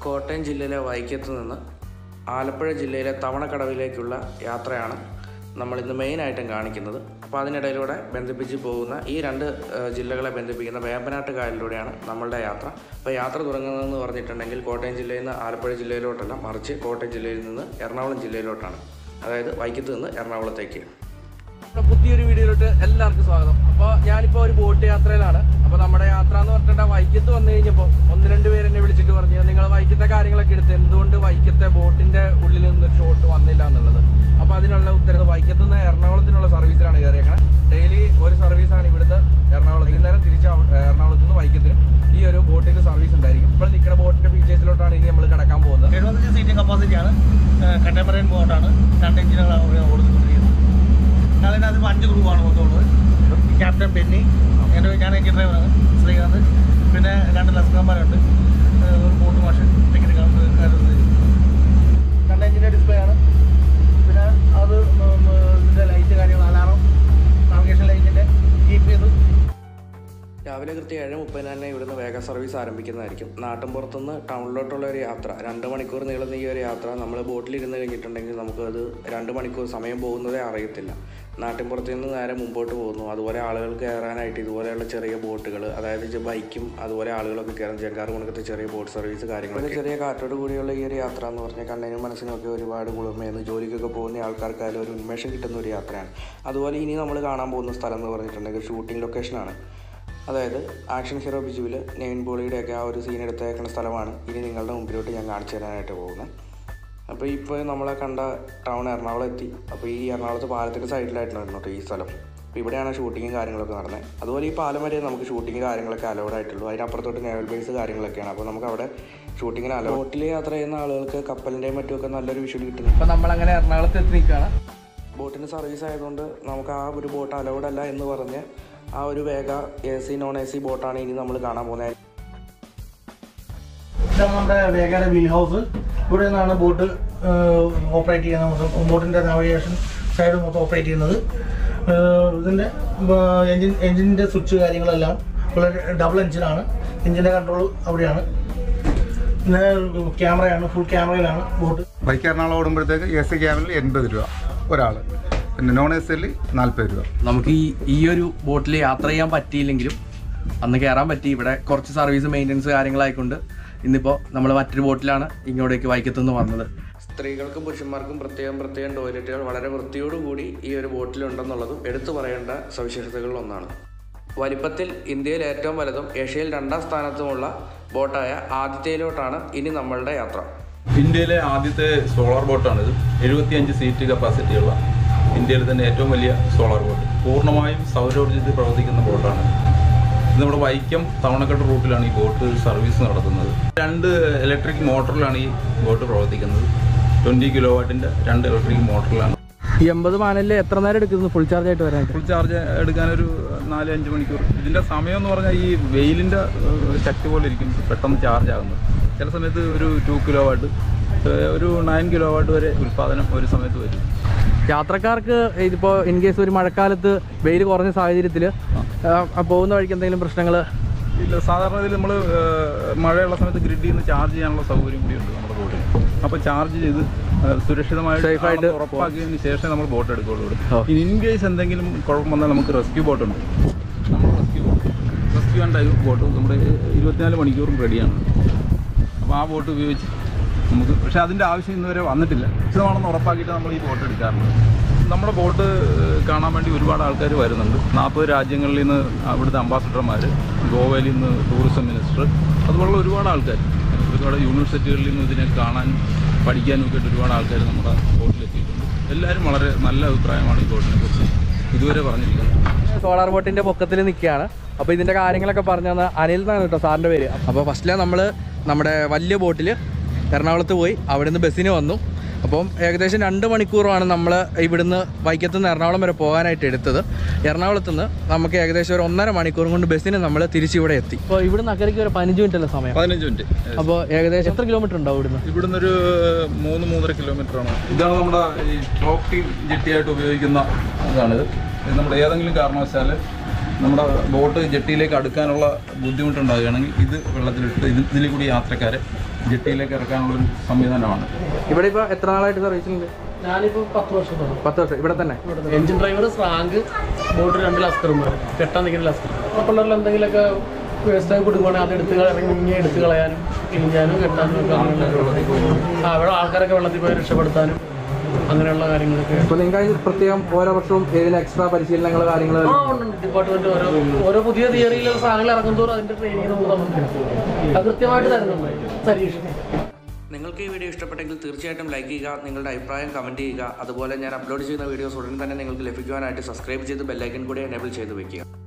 കോട്ടയം ജില്ലയിലെ വൈക്കത്ത് നിന്ന് ആലപ്പുഴ ജില്ലയിലെ തവണക്കടവിലേക്കുള്ള യാത്രയാണ് നമ്മളിന്ന് മെയിനായിട്ടും കാണിക്കുന്നത്. അപ്പോൾ അതിനിടയിലൂടെ ബന്ധിപ്പിച്ച് പോകുന്ന ഈ രണ്ട് ജില്ലകളെ ബന്ധിപ്പിക്കുന്ന വേമ്പനാട്ട് കായലിലൂടെയാണ് നമ്മളുടെ യാത്ര. അപ്പോൾ യാത്ര തുടങ്ങുന്നതെന്ന് പറഞ്ഞിട്ടുണ്ടെങ്കിൽ കോട്ടയം ജില്ലയിൽ നിന്ന് ആലപ്പുഴ ജില്ലയിലോട്ടല്ല, മറിച്ച് കോട്ടയം ജില്ലയിൽ നിന്ന് എറണാകുളം ജില്ലയിലോട്ടാണ്. അതായത് വൈക്കത്ത് നിന്ന് എറണാകുളത്തേക്ക്. പുതിയൊരു വീഡിയോയിലോട്ട് എല്ലാവർക്കും സ്വാഗതം. അപ്പോൾ ഞാനിപ്പോൾ ഒരു ബോട്ട് യാത്രയിലാണ്. അപ്പോൾ നമ്മുടെ യാത്ര എന്ന് പറഞ്ഞിട്ടുണ്ടെങ്കിൽ വൈക്കത്ത് വന്നു കഴിഞ്ഞപ്പോൾ 1-2 പേര് എന്നെ വിളിച്ചിട്ട് പറഞ്ഞു, നിങ്ങൾ വൈക്കത്തെ കാര്യങ്ങളൊക്കെ എടുത്ത് എന്തുകൊണ്ട് വൈക്കത്തെ ബോട്ടിൻ്റെ ഉള്ളിൽ നിന്നൊരു ഷോട്ട് വന്നില്ല എന്നുള്ളത്. അപ്പോൾ അതിനുള്ള ഉത്തരവ് വൈക്കത്ത് നിന്ന് എറണാകുളത്തിനുള്ള സർവീസിലാണ് കയറിയേക്കണം. ഡെയിലി ഒരു സർവീസാണ് ഇവിടുന്ന് എറണാകുളത്ത്, നേരം തിരിച്ച് എറണാകുളത്ത് നിന്ന് വൈക്കത്തിന് ഈ ഒരു ബോട്ടിൻ്റെ സർവീസ് ഉണ്ടായിരിക്കും. ഇപ്പോൾ നിൽക്കുന്ന ബോട്ടിൻ്റെ ഫീച്ചേഴ്സിലോട്ടാണ് ഇനി നമ്മൾ കിടക്കാൻ പോകുന്നത്. 75 സീറ്റിംഗ് കപ്പാസിറ്റിയാണ്. കണ്ടംപററി ബോട്ടാണ്. 2 എഞ്ചിനുകളാണ് ഓടിക്കൊണ്ടിരിക്കുന്നത്. അതിനകത്ത് 5 ക്രൂവാണ് മൊത്തമുള്ളത്. ക്യാപ്റ്റൻ ബെന്നി, ഞാൻ എഞ്ചിൻ ഡ്രൈവറാണ് ശ്രീകാന്ത്, പിന്നെ 2 ലസ്കന്മാരുണ്ട്, ഒരു ബോട്ട് മാഷൻ ടെക്നിക്കൽ 2 എഞ്ചിൻ്റെ ഡിസ്പ്ലേ ആണ്. പിന്നെ അത് ഇതിൻ്റെ ലൈറ്റ് കാര്യങ്ങൾ, അലാറം, നാവിഗേഷൻ ലൈറ്റിൻ്റെ GPS. രാവിലെ കൃത്യം 7:30 തന്നെ ഇവിടുന്ന് വേഗ സർവീസ് ആരംഭിക്കുന്നതായിരിക്കും. നാട്ടിൻപുറത്തുനിന്ന് ടൗണിലോട്ടുള്ള ഒരു യാത്ര, 2 മണിക്കൂർ നീളുന്ന ഈ ഒരു യാത്ര നമ്മൾ ബോട്ടിലിരുന്ന് കഴിഞ്ഞിട്ടുണ്ടെങ്കിൽ നമുക്കത് 2 മണിക്കൂർ സമയം പോകുന്നതേ അറിയത്തില്ല. നാട്ടിൻപുറത്ത് നിന്ന് നേരെ മുമ്പോട്ട് പോകുന്നു. അതുപോലെ ആളുകൾക്ക് കയറാനായിട്ട് ഇതുപോലെയുള്ള ചെറിയ ബോട്ടുകൾ, അതായത് ബൈക്കും അതുപോലെ ആളുകളൊക്കെ കയറും. ജങ്കാർ കുണക്കത്തെ ചെറിയ ബോട്ട് സർവീസ് കാര്യങ്ങൾ. ചെറിയ കാറ്റോട് കൂടിയുള്ള ഈ ഒരു യാത്ര എന്ന് പറഞ്ഞാൽ കണ്ണിനും മനസ്സിനൊക്കെ ഒരുപാട് കുളിർമയെന്ന്, ജോലിക്കൊക്കെ പോകുന്ന ആൾക്കാർക്കായാലും ഒരു ഉന്മേഷം കിട്ടുന്ന ഒരു യാത്രയാണ്. അതുപോലെ ഇനി നമ്മൾ കാണാൻ പോകുന്ന സ്ഥലം എന്ന് പറഞ്ഞിട്ടുണ്ടെങ്കിൽ ഷൂട്ടിംഗ് ലൊക്കേഷനാണ്. അതായത് ആക്ഷൻ ഹീറോ ബിജുവിൽ നെയിൻ പോളിയുടെയൊക്കെ ആ ഒരു സീൻ എടുത്തേക്കുന്ന സ്ഥലമാണ് ഇനി നിങ്ങളുടെ മുമ്പിലോട്ട് ഞാൻ കാണിച്ചു തരാനായിട്ട് പോകുന്നത്. അപ്പോൾ ഇപ്പോൾ നമ്മളെ കണ്ട ടൗൺ എറണാകുളം എത്തി. അപ്പോൾ ഈ എറണാകുളത്ത് പാലത്തിൻ്റെ സൈഡിലായിട്ടാണ് കേട്ടോ ഈ സ്ഥലം. അപ്പോൾ ഇവിടെയാണ് ഷൂട്ടിങ്ങും കാര്യങ്ങളൊക്കെ നടന്നത്. അതുപോലെ ഈ പാലം വരെ നമുക്ക് ഷൂട്ടിങ് കാര്യങ്ങളൊക്കെ അലൗഡ് ആയിട്ടുള്ളൂ. അതിനപ്പുറത്തോട്ട് നേവൽ ബേസ് കാര്യങ്ങളൊക്കെയാണ്. അപ്പോൾ നമുക്ക് അവിടെ ഷൂട്ടിങ്ങിന് അലൗഡ്. ബോട്ടിൽ യാത്ര ചെയ്യുന്ന ആളുകൾക്ക് കപ്പലിൻ്റെയും മറ്റുമൊക്കെ നല്ലൊരു വിഷ്വൽ കിട്ടുന്നു. അപ്പോൾ നമ്മളങ്ങനെ എറണാകുളത്ത് എത്തി നിൽക്കുകയാണ്. ബോട്ടിന് സർവീസ് ആയതുകൊണ്ട് നമുക്ക് ആ ഒരു ബോട്ട് അലൗഡ് അല്ല എന്ന് പറഞ്ഞ് ആ ഒരു വേഗ AC നോൺ AC ബോട്ടാണ് ഇനി നമ്മൾ കാണാൻ പോകുന്നത്. ഇതാണ് നമ്മുടെ വേഗയുടെ വീൽ ഹൗസ്. ഇവിടെ നിന്നാണ് ബോട്ട് ഓപ്പറേറ്റ് ചെയ്യുന്നത്. ബോട്ടിൻ്റെ നാവിഗേഷൻ സൈഡ് മൊത്തം ഓപ്പറേറ്റ് ചെയ്യുന്നത്. ഇതിൻ്റെ എൻജിൻ്റെ സ്വിച്ച് കാര്യങ്ങളെല്ലാം വളരെ ഡബിൾ എൻജിനാണ്. എൻജിൻ്റെ കൺട്രോൾ അവിടെയാണ്. പിന്നെ ക്യാമറയാണ്, ഫുൾ ക്യാമറയിലാണ് ബോട്ട്. ബൈക്ക് എറണാകുളം ഓടുമ്പോഴത്തേക്ക് AC ക്യാബിനിൽ 80 രൂപ ഒരാൾ, പിന്നെ നോൺ ACയിൽ 40 രൂപ. നമുക്ക് ഈ ഒരു ബോട്ടിൽ യാത്ര ചെയ്യാൻ പറ്റിയില്ലെങ്കിലും അന്ന് കയറാൻ പറ്റി. ഇവിടെ കുറച്ച് സർവീസ് മെയിൻ്റനൻസ് കാര്യങ്ങളായിക്കൊണ്ട് ഇന്നിപ്പോൾ നമ്മൾ മറ്റൊരു ബോട്ടിലാണ് ഇങ്ങോട്ടേക്ക് വൈക്കത്തുനിന്ന് വന്നത്. സ്ത്രീകൾക്കും പുരുഷന്മാർക്കും പ്രത്യേകം ടോയ്ലറ്റുകൾ വളരെ വൃത്തിയോടുകൂടി ഈ ഒരു ബോട്ടിലുണ്ടെന്നുള്ളതും എടുത്തു പറയേണ്ട സവിശേഷതകളിൽ ഒന്നാണ്. വലിപ്പത്തിൽ ഇന്ത്യയിൽ ഏറ്റവും വലുതും ഏഷ്യയിൽ 2ാം സ്ഥാനത്തുമുള്ള ബോട്ടായ ആദിത്യയിലോട്ടാണ് ഇനി നമ്മളുടെ യാത്ര. ഇന്ത്യയിലെ ആദ്യത്തെ സോളാർ ബോട്ടാണിത്. 75 സീറ്റ് കപ്പാസിറ്റിയുള്ള ഇന്ത്യയിൽ തന്നെ ഏറ്റവും വലിയ സോളാർ ബോട്ട്. പൂർണ്ണമായും സൗരോർജ്ജത്തിൽ പ്രവർത്തിക്കുന്ന ബോട്ടാണ്. ഇത് നമ്മുടെ വൈക്കം തവണക്കെട്ട് റൂട്ടിലാണ് ഈ ബോട്ട് സർവീസ് നടത്തുന്നത്. 2 ഇലക്ട്രിക് മോട്ടറിലാണ് ഈ ബോട്ട് പ്രവർത്തിക്കുന്നത്. 20 കിലോവാട്ടിൻ്റെ 2 ഇലക്ട്രിക് മോട്ടറിലാണ്. ഈ 80 മാനലിൽ എത്ര നേരം എടുക്കുന്നു ഫുൾ ചാർജ് ആയിട്ട് വരാൻ? ഫുൾ ചാർജ് എടുക്കാനൊരു 4-5 മണിക്കൂർ. ഇതിൻ്റെ സമയം എന്ന് പറഞ്ഞാൽ ഈ വെയിലിൻ്റെ ശക്തി പോലെ ഇരിക്കും പെട്ടെന്ന് ചാർജ് ആകുന്നത്. ചില സമയത്ത് ഒരു 2 കിലോവാട്ട്, ഒരു 9 കിലോവാട്ട് വരെ ഉൽപ്പാദനം ഒരു സമയത്ത് വരും. യാത്രക്കാർക്ക് ഇതിപ്പോൾ ഇൻ കേസ് ഒരു മഴക്കാലത്ത് വെയിൽ കുറഞ്ഞ സാഹചര്യത്തിൽ പോകുന്ന വഴിക്ക് എന്തെങ്കിലും പ്രശ്നങ്ങൾ ഇല്ല. സാധാരണ ഇതിൽ നമ്മൾ മഴയുള്ള സമയത്ത് ഗ്രിഡിൽ നിന്ന് ചാർജ് ചെയ്യാനുള്ള സൗകര്യം കൂടിയുണ്ട് നമ്മുടെ ബോട്ടിൽ. അപ്പോൾ ചാർജ് ചെയ്ത് സുരക്ഷിതമായിട്ട് സേഫായിട്ട് ഉറപ്പാക്കിയതിന് ശേഷം നമ്മൾ ബോട്ട് എടുക്കുകയുള്ളൂ. ഇൻ കേസ് എന്തെങ്കിലും കുഴപ്പം വന്നാൽ നമുക്ക് റെസ്ക്യൂ ബോട്ടുണ്ട്. നമ്മൾ റെസ്ക്യൂ ആൻഡ് ഡൈവ് ബോട്ട് നമ്മുടെ 24 മണിക്കൂറും റെഡിയാണ്. അപ്പോൾ ആ ബോട്ട് ഉപയോഗിച്ച് നമുക്ക്, പക്ഷേ അതിൻ്റെ ആവശ്യം ഇന്നുവരെ വന്നിട്ടില്ല. സുരക്ഷിതമാണെന്ന് ഉറപ്പാക്കിയിട്ട് നമ്മൾ ഈ ബോട്ട് എടുക്കാറുണ്ട്. നമ്മുടെ ബോട്ട് കാണാൻ വേണ്ടി ഒരുപാട് ആൾക്കാർ വരുന്നുണ്ട്. 40 രാജ്യങ്ങളിൽ നിന്ന് അവിടുത്തെ അംബാസഡർമാർ, ഗോവയിൽ നിന്ന് ടൂറിസം മിനിസ്റ്റർ, അതുപോലുള്ള ഒരുപാട് ആൾക്കാർ, ഒരുപാട് യൂണിവേഴ്സിറ്റികളിൽ നിന്ന് ഇതിനെ കാണാൻ പഠിക്കാനും ഒക്കെ ഒരുപാട് ആൾക്കാർ നമ്മുടെ ബോട്ടിലെത്തിയിട്ടുണ്ട്. എല്ലാവരും വളരെ നല്ല അഭിപ്രായമാണ് ഈ ബോട്ടിനെ കുറിച്ച് ഇതുവരെ പറഞ്ഞിരിക്കുന്നത്. സോളാർ ബോട്ടിൻ്റെ പൊക്കത്തിൽ നിൽക്കുകയാണ്. അപ്പോൾ ഇതിൻ്റെ കാര്യങ്ങളൊക്കെ പറഞ്ഞു തന്ന അനിൽ എന്നാണ് കേട്ടോ സാറിൻ്റെ പേര്. അപ്പോൾ ഫസ്റ്റിലെ നമ്മൾ നമ്മുടെ വലിയ ബോട്ടിൽ എറണാകുളത്ത് പോയി, അവിടെ നിന്ന് ബസ്സിന് വന്നു. അപ്പം ഏകദേശം 2 മണിക്കൂറാണ് നമ്മൾ ഇവിടുന്ന് വൈക്കത്തു നിന്ന് എറണാകുളം വരെ പോകാനായിട്ട് എടുത്തത്. എറണാകുളത്ത് നിന്ന് നമുക്ക് ഏകദേശം ഒരു 1.5 മണിക്കൂർ കൊണ്ട് ബസ്സിന് നമ്മൾ തിരിച്ചിവിടെ എത്തി. അപ്പോൾ ഇവിടുന്ന് അക്കരയ്ക്ക് ഒരു 15 മിനിറ്റ് അല്ലേ സമയം? 15 മിനിറ്റ്. അപ്പോൾ ഏകദേശം എത്ര കിലോമീറ്റർ ഉണ്ടാവും ഇവിടുന്ന് ഒരു 3-3.5 കിലോമീറ്ററാണ്. ഇതാണ് നമ്മുടെ ഈ ടോപ്പ് ടീം ജെട്ടിയായിട്ട് ഉപയോഗിക്കുന്ന ഇതാണിത്. നമ്മുടെ ഏതെങ്കിലും കാരണവശാൽ നമ്മുടെ ബോട്ട് ജെട്ടിയിലേക്ക് അടുക്കാനുള്ള ബുദ്ധിമുട്ടുണ്ടാകുകയാണെങ്കിൽ ഇത് വെള്ളത്തിലിട്ട് ഇതിൽ കൂടി യാത്രക്കാരെ ജെട്ടിയിലേക്ക് ഇറക്കാനുള്ളൊരു സംവിധാനമാണ്. ഇവിടെ ഇപ്പോൾ എത്ര നാളായിട്ട് സർവീസിലുണ്ട്? ഞാനിപ്പോൾ 10 വർഷത്തോളം. 10 വർഷം ഇവിടെ തന്നെ. എഞ്ചിൻ ഡ്രൈവർ, സ്രാങ്ക്, ബോട്ട് 2 ലസ്കർമാർ, കെട്ടാൻ നിൽക്കുന്ന ലസ്കർ. അപ്പോൾ പിള്ളേരിൽ എന്തെങ്കിലുമൊക്കെ വേസ്റ്റായി കൊടുക്കുകയാണെങ്കിൽ അതെടുത്ത് ഇറങ്ങി എടുത്ത് കളയാനും ക്ലീൻ ചെയ്യാനും കെട്ടാനും ഒക്കെ അവിടെ ആൾക്കാരൊക്കെ വെള്ളത്തിൽ പോയി രക്ഷപ്പെടുത്താനും അങ്ങനെയുള്ള കാര്യങ്ങളൊക്കെ. ഇപ്പോൾ നിങ്ങൾക്ക് പ്രത്യേകം ഓരോ വർഷവും ഏതിന് എക്സ്ട്രാ പരിശീലനങ്ങൾ കാര്യങ്ങൾ ഡിപ്പാർട്ട്മെന്റ് ഓരോ പുതിയ തിയറിയിലുള്ള സാധനങ്ങൾ ഇറങ്ങുന്നതോറും അതിന്റെ ട്രെയിനിങ് നമുക്ക് അത് കൃത്യമായിട്ട് തരുന്നുണ്ട് പരീക്ഷ. നിങ്ങൾക്ക് ഈ വീഡിയോ ഇഷ്ടപ്പെട്ടെങ്കിൽ തീർച്ചയായിട്ടും ലൈക്ക് ചെയ്യുക, നിങ്ങളുടെ അഭിപ്രായം കമൻറ്റ് ചെയ്യുക. അതുപോലെ ഞാൻ അപ്ലോഡ് ചെയ്യുന്ന വീഡിയോസ് ഉടൻ തന്നെ നിങ്ങൾക്ക് ലഭിക്കുവാനായിട്ട് സബ്സ്ക്രൈബ് ചെയ്ത് ബെല്ലൈക്കൻ കൂടി എനേബിൾ ചെയ്ത് വയ്ക്കുക.